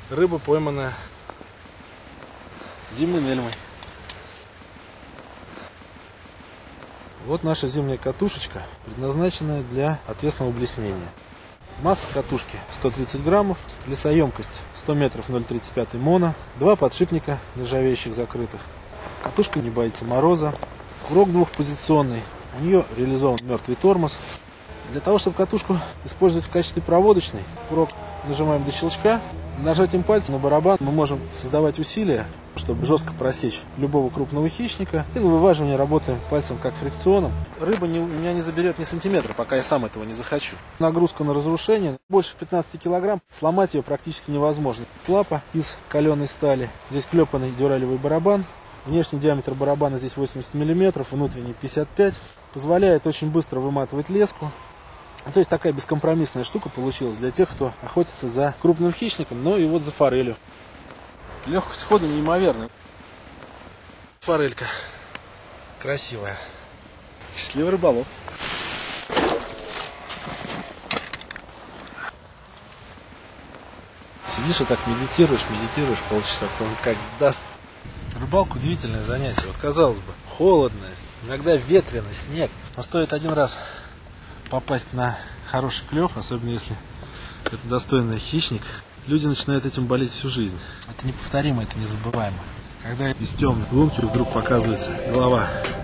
Рыба, пойманная зимней нельмой. Вот наша зимняя катушечка, предназначенная для ответственного блеснения. Масса катушки 130 граммов, лесоемкость 100 метров 0,35 моно, 2 подшипника нержавеющих закрытых. Катушка не боится мороза, курок двухпозиционный, у нее реализован мертвый тормоз. Для того, чтобы катушку использовать в качестве проводочной, курок нажимаем до щелчка, нажатием пальца на барабан мы можем создавать усилия, чтобы жестко просечь любого крупного хищника. И на вываживании работаем пальцем как фрикционом. Рыба меня не заберет ни сантиметра, пока я сам этого не захочу. Нагрузка на разрушение больше 15 килограмм, сломать ее практически невозможно. Лапа из каленой стали, здесь клепанный дюралевый барабан. Внешний диаметр барабана здесь 80 мм, внутренний 55. Позволяет очень быстро выматывать леску. То есть такая бескомпромиссная штука получилась для тех, кто охотится за крупным хищником, но и вот за форелью. Легкость хода неимоверная. Форелька красивая. Счастливый рыболов. Сидишь и так медитируешь полчаса, потом как даст. Рыбалка удивительное занятие. Вот казалось бы, холодно, иногда ветрено, снег. Но стоит один раз попасть на хороший клев, особенно если это достойный хищник, люди начинают этим болеть всю жизнь. Это неповторимо, это незабываемо. Когда из темной лунки вдруг показывается голова